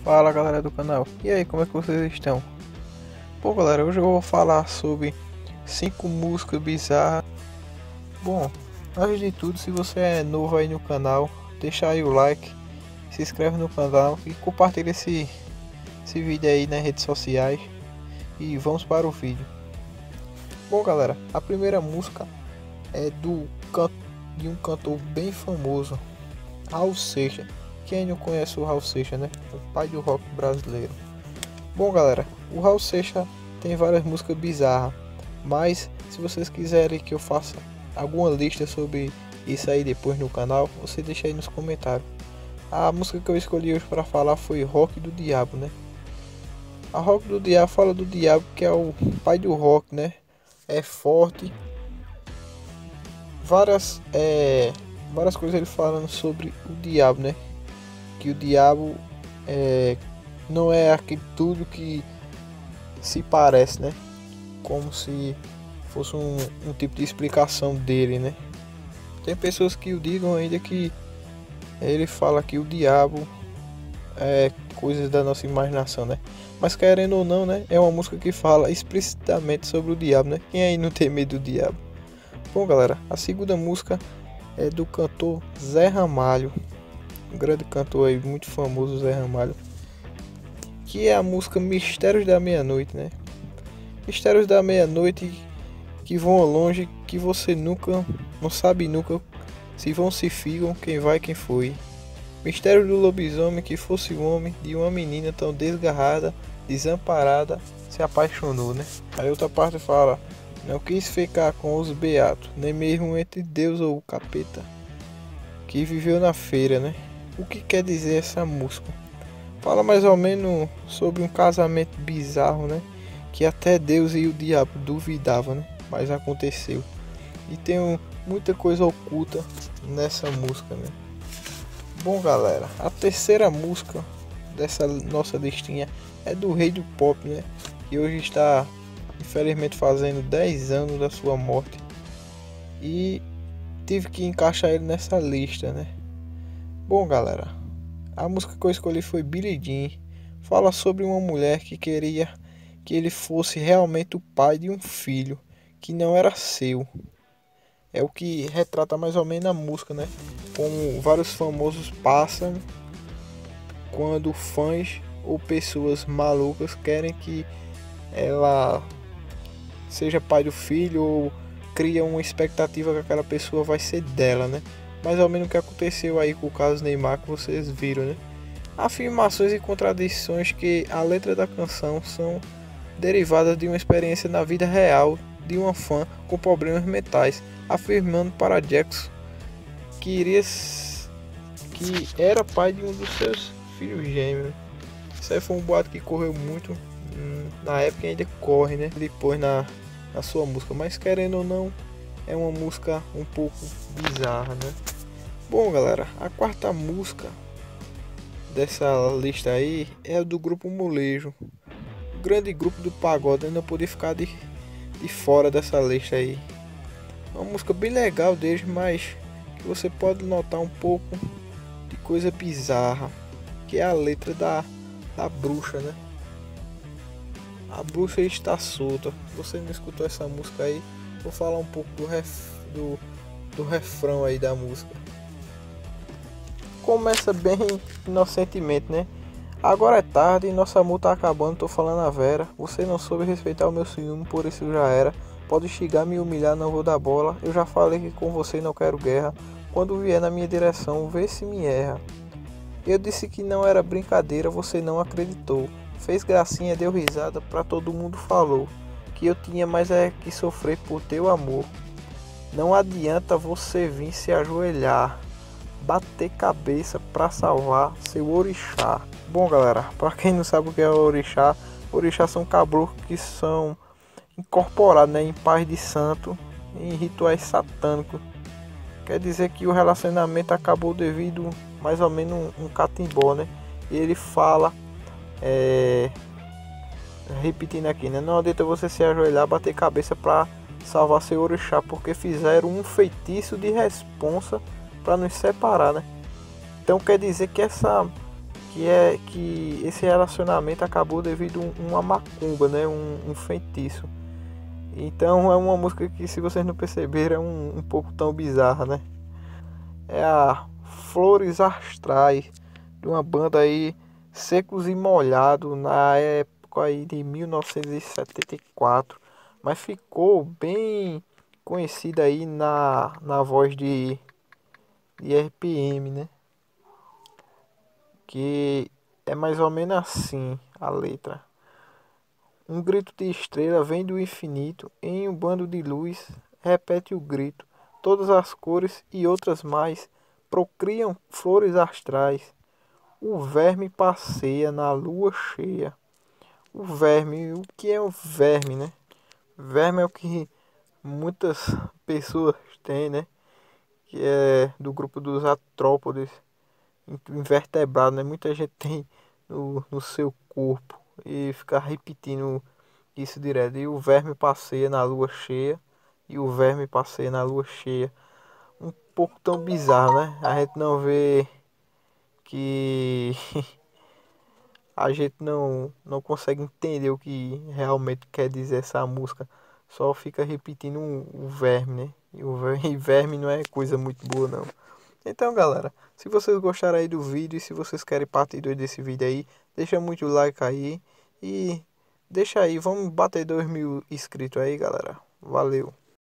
Fala galera do canal, e aí, como é que vocês estão? Bom galera, hoje eu vou falar sobre 5 músicas bizarras. Bom, antes de tudo, se você é novo aí no canal, deixa aí o like, se inscreve no canal e compartilha esse vídeo aí nas redes sociais. E vamos para o vídeo. Bom galera, a primeira música é de um cantor bem famoso, Raul Seixas. Quem não conhece o Raul Seixas, né? O pai do rock brasileiro. Bom galera, o Raul Seixas tem várias músicas bizarras, mas se vocês quiserem que eu faça alguma lista sobre isso aí depois no canal, você deixa aí nos comentários. A música que eu escolhi hoje para falar foi Rock do Diabo, né? A Rock do Diabo fala do diabo, que é o pai do rock, né? É forte. Várias coisas ele falando sobre o diabo, né? Que o diabo não é aquilo tudo que se parece, né? Como se fosse um tipo de explicação dele, né? Tem pessoas que o digam ainda que ele fala que o diabo é coisas da nossa imaginação, né? Mas querendo ou não, né? É uma música que fala explicitamente sobre o diabo, né? Quem aí não tem medo do diabo? Bom galera, a segunda música é do cantor Zé Ramalho, um grande cantor aí, muito famoso, Zé Ramalho, que é a música Mistérios da Meia-Noite, né? Mistérios da Meia-Noite que vão longe, que você nunca, não sabe nunca se vão se ficam, quem vai quem foi. Mistério do lobisomem que fosse um homem de uma menina tão desgarrada, desamparada, se apaixonou, né? Aí outra parte fala: não quis ficar com os beatos, nem mesmo entre Deus ou o capeta, que viveu na feira, né? O que quer dizer essa música? Fala mais ou menos sobre um casamento bizarro, né? Que até Deus e o diabo duvidavam, né? Mas aconteceu. E tem muita coisa oculta nessa música, né? Bom galera, a terceira música dessa nossa listinha é do rei do pop, né? Que hoje está infelizmente fazendo 10 anos da sua morte. E tive que encaixar ele nessa lista, né? Bom galera, a música que eu escolhi foi Billie Jean. Fala sobre uma mulher que queria que ele fosse realmente o pai de um filho que não era seu. É o que retrata mais ou menos a música, né? Como vários famosos passam quando fãs ou pessoas malucas querem que ela seja pai do filho, ou cria uma expectativa que aquela pessoa vai ser dela, né? Mais ou menos o que aconteceu aí com o caso Neymar, que vocês viram, né? Afirmações e contradições que a letra da canção são derivadas de uma experiência na vida real de uma fã com problemas mentais, afirmando para Jackson que era pai de um dos seus filhos gêmeos. Isso aí foi um boato que correu muito na época e ainda corre, né? Depois na sua música, mas querendo ou não, é uma música um pouco bizarra, né? Bom galera, a quarta música dessa lista aí é do grupo Molejo, o grande grupo do pagode. Eu não podia ficar de fora dessa lista aí. É uma música bem legal deles, mas que você pode notar um pouco de coisa bizarra, que é a letra da bruxa, né? A bruxa está solta. Você não escutou essa música aí? Vou falar um pouco do refrão aí da música. Começa bem inocentemente, né? Agora é tarde e nosso amor tá acabando, tô falando a vera. Você não soube respeitar o meu ciúme, por isso já era. Pode xingar, me humilhar, não vou dar bola. Eu já falei que com você não quero guerra. Quando vier na minha direção, vê se me erra. Eu disse que não era brincadeira, você não acreditou. Fez gracinha, deu risada, pra todo mundo falou que eu tinha mais é que sofrer por teu amor. Não adianta você vir se ajoelhar, bater cabeça pra salvar seu orixá. Bom galera, pra quem não sabe o que é orixá, orixá são caboclos que são incorporados, né, em paz de santo, em rituais satânicos. Quer dizer que o relacionamento acabou devido mais ou menos um catimbó, né? E ele fala, repetindo aqui, né? Não adianta você se ajoelhar, bater cabeça pra salvar seu orixá, porque fizeram um feitiço de responsa para nos separar, né? Então quer dizer que que é que esse relacionamento acabou devido a uma macumba, né? Um feitiço. Então é uma música que, se vocês não perceberam, é um pouco tão bizarra, né? É a Flores Astrais, de uma banda aí, Secos e Molhados, na época aí de 1974. Mas ficou bem conhecida aí na voz de RPM, né? Que é mais ou menos assim a letra. Um grito de estrela vem do infinito, em um bando de luz, repete o grito. Todas as cores e outras mais procriam flores astrais. O verme passeia na lua cheia. O verme, o que é o verme, né? Verme é o que muitas pessoas têm, né? Que é do grupo dos artrópodes, invertebrado, né? Muita gente tem no seu corpo e fica repetindo isso direto. E o verme passeia na lua cheia. E o verme passeia na lua cheia. Um pouco tão bizarro, né? A gente não vê que a gente não consegue entender o que realmente quer dizer essa música. Só fica repetindo o verme, né? E verme não é coisa muito boa, não. Então, galera, se vocês gostaram aí do vídeo e se vocês querem parte 2 desse vídeo aí, deixa muito like aí e deixa aí, vamos bater 2.000 inscritos aí, galera. Valeu!